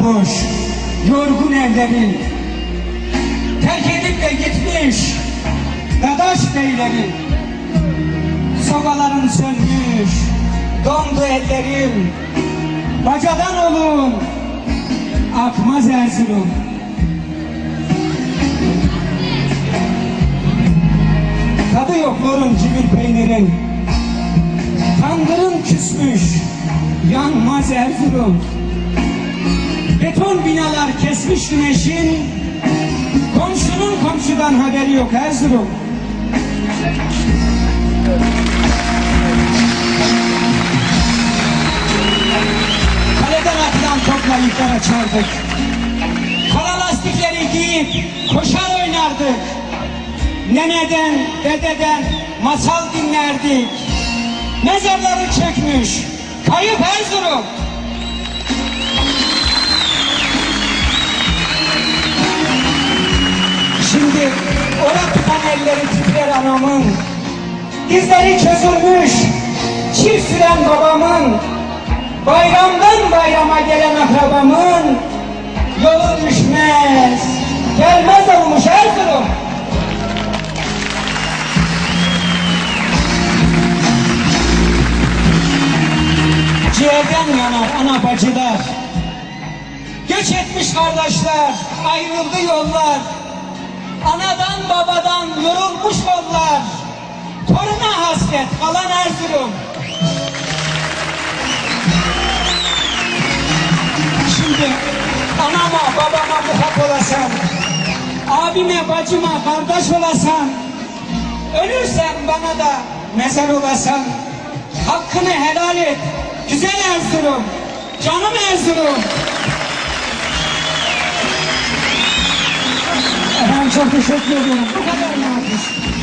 bomboş, yorgun evlerin, terk edip de gitmiş dadaş beylerin. Sobaların sönmüş, dondu ellerim, bacadan olun, akmaz Erzurum. Tadı yok lorun cibir peynirin, tandırın küsmüş, yanmaz Erzurum. Beton binalar kesmiş güneşin, komşunun komşudan haberi yok Erzurum. Kaleden atılan topla yıklar açardık. Kara lastikleri giyip koşar oynardık. Neneden, dededen masal dinlerdik. Mezarları çökmüş, kayıp Erzurum. Şimdi orak tutan elleri titrer anamın, dizleri çözülmüş, çift süren babamın, bayramdan bayrama gelen akrabamın, yolu düşmez, gelmez olmuş Erzurum. Ciğerden yanar ana bacılar, göç etmiş kardeşler, ayrıldı yollar. Anadan babadan yorulmuş kollar, toruna hasret kalan Erzurum. Şimdi anama babama muhak olasan, abime bacıma kardeş olasan, ölürsen bana da mezar olasan, hakkını helal et güzel Erzurum, canım Erzurum. Efendim çok teşekkür ediyorum. Bu kadar mı?